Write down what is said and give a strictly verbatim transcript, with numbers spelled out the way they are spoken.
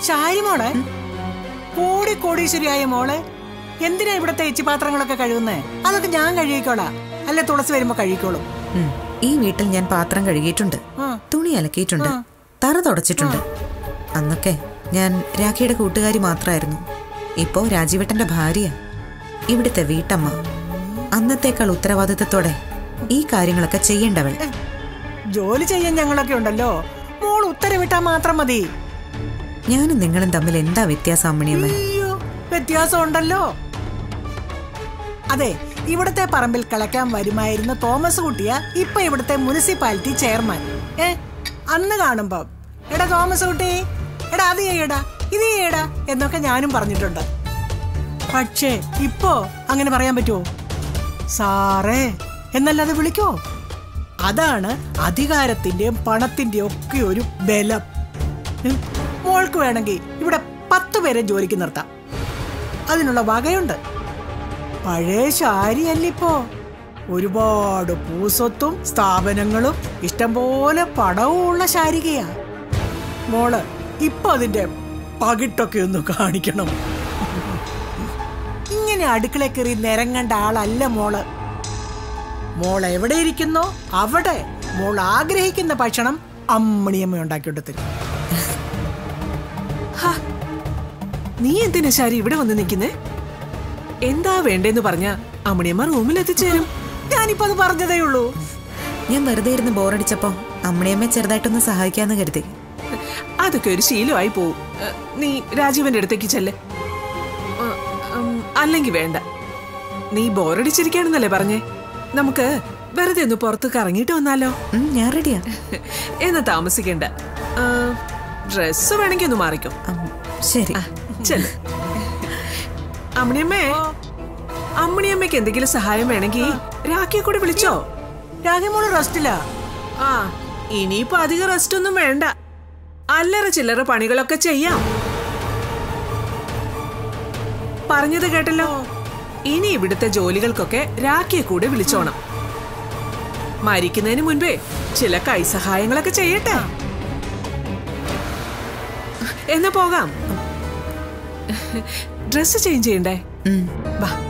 ശാരി മോളെ, കോടി കോടീശ്വരിയായ മോളെ, എന്തിനാ ഇവിടത്തെ എച്ചിപാത്രങ്ങളൊക്കെ കഴുകുന്നേ? അതൊക്കെ ഞാൻ കഴുകിക്കോളാം. അല്ലെ തുളസി വരുമ്പോ കഴുകിക്കോളും. ഈ വീട്ടിൽ ഞാൻ പാത്രം കഴുകിയിട്ടുണ്ട്, തുണി അലക്കിയിട്ടുണ്ട്, തറ തുടച്ചിട്ടുണ്ട്. അന്നൊക്കെ ഞാൻ രാഖിയുടെ കൂട്ടുകാരി മാത്രമായിരുന്നു. ഇപ്പോ രാജീവേട്ടന്റെ ഭാര്യ, ഇവിടുത്തെ വീട്ടമ്മ. അന്നത്തേക്കാൾ ഉത്തരവാദിത്തത്തോടെ ഈ കാര്യങ്ങളൊക്കെ ചെയ്യേണ്ടവൾ. ജോലി ചെയ്യാൻ ഞങ്ങളൊക്കെ ഉണ്ടല്ലോ, മോൾ ഉത്തരവിട്ടാ മാത്രം മതി. ഞാനും നിങ്ങളും തമ്മിൽ എന്താ വ്യത്യാസം അമ്മണിയമ്മ? അയ്യോ, വ്യത്യാസം ഉണ്ടല്ലോ. അതെ, ഇവിടത്തെ പറമ്പിൽ കളയ്ക്കാൻ വരുമായിരുന്ന തോമസ് കുട്ടിയ ഇപ്പൊ ഇവിടുത്തെ മുനിസിപ്പാലിറ്റി ചെയർമാൻ. ഏ അന്ന് കാണുമ്പോ എടാ തോമസ് കുട്ടി, എടാ അത് ചെയ്യടാ, ഇത് ചെയ്യടാ എന്നൊക്കെ ഞാനും പറഞ്ഞിട്ടുണ്ട്. പക്ഷേ ഇപ്പോ അങ്ങനെ പറയാൻ പറ്റുമോ? സാറേ എന്നല്ലാതെ വിളിക്കോ? അതാണ് അധികാരത്തിന്റെയും പണത്തിന്റെയും ഒക്കെ ഒരു ബലം. മോൾക്ക് വേണമെങ്കിൽ ഇവിടെ പത്ത് പേരെ ജോലിക്ക് നിർത്താം, അതിനുള്ള വകയുണ്ട്. പഴയ ശാരിയല്ലിപ്പോ, ഒരുപാട് പൂസൊത്തും സ്ഥാപനങ്ങളും ഇഷ്ടംപോലെ പണവും ഉള്ള ശാരികയാ. മോള് ഇപ്പൊ അതിന്റെ പകിട്ടൊക്കെ ഒന്ന് കാണിക്കണം. ഇങ്ങനെ അടുക്കള കയറി നിരങ്ങേണ്ട ആളല്ല മോള്. മോൾ എവിടെ ഇരിക്കുന്നോ അവിടെ മോൾ ആഗ്രഹിക്കുന്ന ഭക്ഷണം അമ്മണിയമ്മ ഉണ്ടാക്കിയിട്ട് തരും. നീ എന്തിനാ ശാരി ഇവിടെ വന്ന് നിൽക്കുന്നേ? എന്താ വേണ്ടെന്ന് പറഞ്ഞ അമ്മണിയമ്മ റൂമിൽ എത്തിച്ചേരും. ഞാനിപ്പോ അത് പറഞ്ഞതേ ഉള്ളൂ. ഞാൻ വെറുതെ ഇരുന്ന് ബോറടിച്ചപ്പോ അമ്മണിയമ്മയെ ചെറുതായിട്ടൊന്ന് സഹായിക്കാന്ന് കരുതി. അതൊക്കെ ഒരു ശീലമായി പോവും. നീ രാജീവന്റെ അടുത്തേക്ക് ചെല്ല്. അല്ലെങ്കിൽ വേണ്ട, നീ ബോറടിച്ചിരിക്കാണെന്നല്ലേ പറഞ്ഞേ. നമുക്ക് വെറുതെ ഒന്ന് പുറത്ത് കറങ്ങിയിട്ട് വന്നാലോ? ഞാൻ റെഡിയാ. എന്നാ താമസിക്കണ്ട, ഡ്രസ് വേണമെങ്കിൽ ഒന്ന് മാറിക്കോ. ശരി, ചെല്ല്. അമ്മണിയമ്മേ, അമ്മണിയമ്മയ്ക്ക് എന്തെങ്കിലും സഹായം വേണമെങ്കിൽ രാഖിയെ കൂടെ വിളിച്ചോ. രാഖി മോള് റെസ്റ്റില്ല. ആ, ഇനിയിപ്പോ അധികം റെസ്റ്റ് ഒന്നും വേണ്ട, അല്ലറ ചില്ലറ പണികളൊക്കെ ചെയ്യാം. പറഞ്ഞത് കേട്ടല്ലോ. ഇനി ഇവിടുത്തെ ജോലികൾക്കൊക്കെ രാഖിയെ കൂടെ വിളിച്ചോണം. മരിക്കുന്നതിന് മുൻപേ ചില കൈസഹായങ്ങളൊക്കെ ചെയ്യട്ടെ. എന്നാ പോകാം. ഡ്രസ് ചേഞ്ച് ചെയ്യണ്ടേ? വാ.